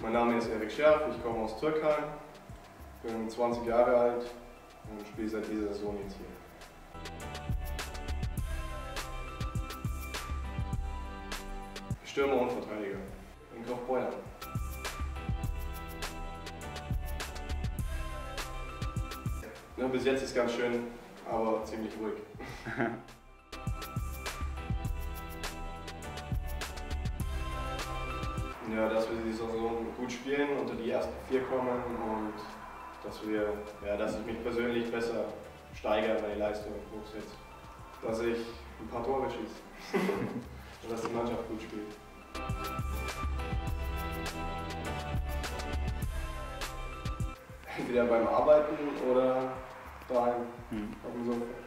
Mein Name ist Erik Scherf, ich komme aus Türkei, bin 20 Jahre alt und spiele seit dieser Saison jetzt hier. Stürmer und Verteidiger in Kaufbeuern. Ja, bis jetzt ist ganz schön, aber ziemlich ruhig. Ja, dass wir die Saison gut spielen, unter die ersten 4 kommen und dass ich mich persönlich besser steigere, meine Leistung hochsetze. Dass ich ein paar Tore schieße und dass die Mannschaft gut spielt. Entweder beim Arbeiten oder daheim auf dem Sofa.